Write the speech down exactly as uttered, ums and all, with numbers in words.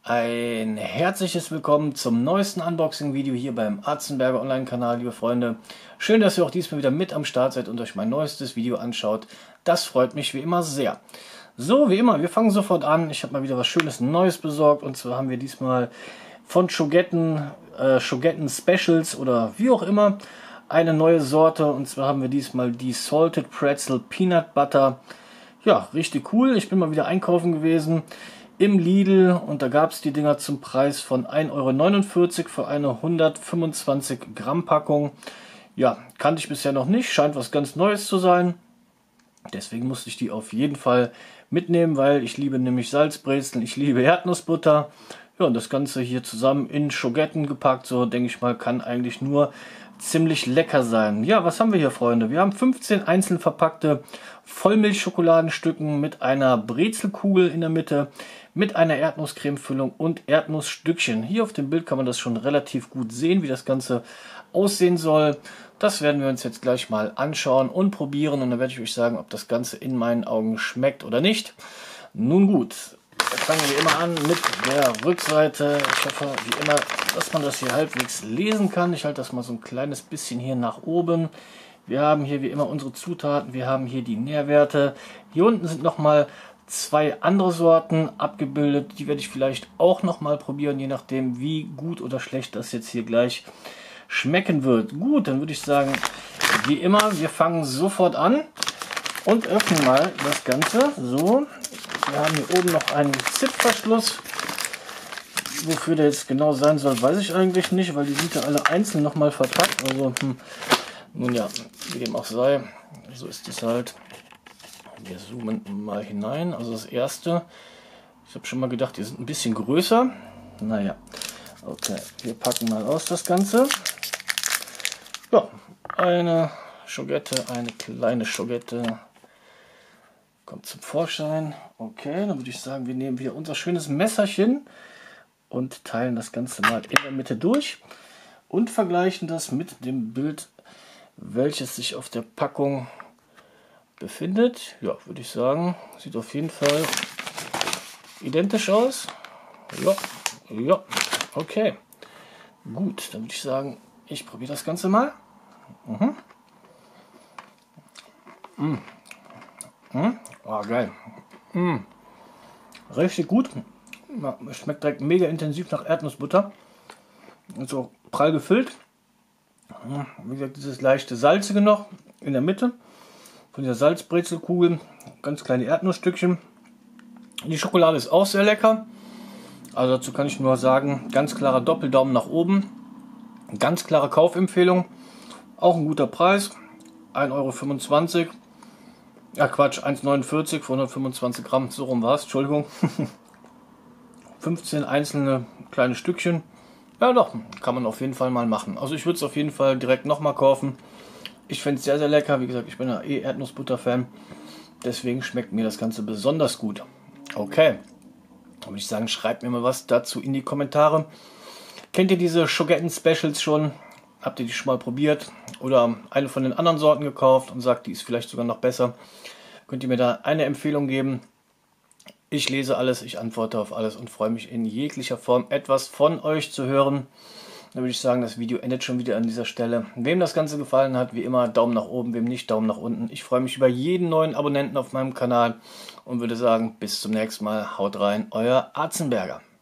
Ein herzliches Willkommen zum neuesten Unboxing-Video hier beim Atzenberger Online-Kanal, liebe Freunde. Schön, dass ihr auch diesmal wieder mit am Start seid und euch mein neuestes Video anschaut. Das freut mich wie immer sehr. So, wie immer, wir fangen sofort an. Ich habe mal wieder was Schönes Neues besorgt. Und zwar haben wir diesmal von Schogetten, äh, Schogetten Specials oder wie auch immer, eine neue Sorte. Und zwar haben wir diesmal die Salted Pretzel Peanut Butter. Ja, richtig cool. Ich bin mal wieder einkaufen gewesen im Lidl und da gab es die Dinger zum Preis von ein Euro neunundvierzig für eine hundertfünfundzwanzig Gramm Packung. Ja, kannte ich bisher noch nicht, scheint was ganz Neues zu sein. Deswegen musste ich die auf jeden Fall mitnehmen, weil ich liebe nämlich Salzbrezeln, ich liebe Erdnussbutter. Ja, und das Ganze hier zusammen in Schogetten gepackt, so denke ich mal, kann eigentlich nur ziemlich lecker sein. Ja, was haben wir hier, Freunde? Wir haben fünfzehn einzeln verpackte Vollmilchschokoladenstücken mit einer Brezelkugel in der Mitte, mit einer Erdnusscremefüllung und Erdnussstückchen. Hier auf dem Bild kann man das schon relativ gut sehen, wie das Ganze aussehen soll. Das werden wir uns jetzt gleich mal anschauen und probieren und dann werde ich euch sagen, ob das Ganze in meinen Augen schmeckt oder nicht. Nun gut, fangen wir immer an mit der Rückseite. Ich hoffe, wie immer, dass man das hier halbwegs lesen kann. Ich halte das mal so ein kleines bisschen hier nach oben. Wir haben hier wie immer unsere Zutaten. Wir haben hier die Nährwerte. Hier unten sind nochmal zwei andere Sorten abgebildet. Die werde ich vielleicht auch nochmal probieren, je nachdem, wie gut oder schlecht das jetzt hier gleich schmecken wird. Gut, dann würde ich sagen, wie immer, wir fangen sofort an und öffnen mal das Ganze. So. Wir haben hier oben noch einen Zipverschluss. Wofür der jetzt genau sein soll, weiß ich eigentlich nicht, weil die sind ja alle einzeln nochmal verpackt. Also, hm, nun ja, wie dem auch sei, so ist es halt. Wir zoomen mal hinein. Also das erste, ich habe schon mal gedacht, die sind ein bisschen größer. Naja, okay, wir packen mal aus das Ganze. Ja, eine Schogette, eine kleine Schogette. Kommt zum Vorschein. Okay, dann würde ich sagen, wir nehmen wieder unser schönes Messerchen und teilen das Ganze mal in der Mitte durch und vergleichen das mit dem Bild, welches sich auf der Packung befindet. Ja, würde ich sagen, sieht auf jeden Fall identisch aus. Ja, ja, okay. Gut, dann würde ich sagen, ich probiere das Ganze mal. Mhm. Mm. Mm. Oh, geil. Mm. Richtig gut. Es schmeckt direkt mega intensiv nach Erdnussbutter. Und so prall gefüllt. Wie gesagt, dieses leichte Salzige noch in der Mitte. Von dieser Salzbrezelkugel. Ganz kleine Erdnussstückchen. Die Schokolade ist auch sehr lecker. Also dazu kann ich nur sagen, ganz klarer Doppeldaumen nach oben. Ganz klare Kaufempfehlung. Auch ein guter Preis. ein Euro fünfundzwanzig. Ja, Quatsch, eins Euro neunundvierzig für hundertfünfundzwanzig Gramm. So rum war es, Entschuldigung. fünfzehn einzelne kleine Stückchen. Ja doch, kann man auf jeden Fall mal machen. Also ich würde es auf jeden Fall direkt nochmal kaufen. Ich finde es sehr, sehr lecker. Wie gesagt, ich bin ja eh Erdnussbutter-Fan. Deswegen schmeckt mir das Ganze besonders gut. Okay, dann würde ich sagen, schreibt mir mal was dazu in die Kommentare. Kennt ihr diese Schogetten Specials schon? Habt ihr die schon mal probiert? Oder eine von den anderen Sorten gekauft und sagt, die ist vielleicht sogar noch besser? Könnt ihr mir da eine Empfehlung geben? Ich lese alles, ich antworte auf alles und freue mich in jeglicher Form etwas von euch zu hören. Dann würde ich sagen, das Video endet schon wieder an dieser Stelle. Wem das Ganze gefallen hat, wie immer, Daumen nach oben, wem nicht, Daumen nach unten. Ich freue mich über jeden neuen Abonnenten auf meinem Kanal und würde sagen, bis zum nächsten Mal. Haut rein, euer Atzenberger.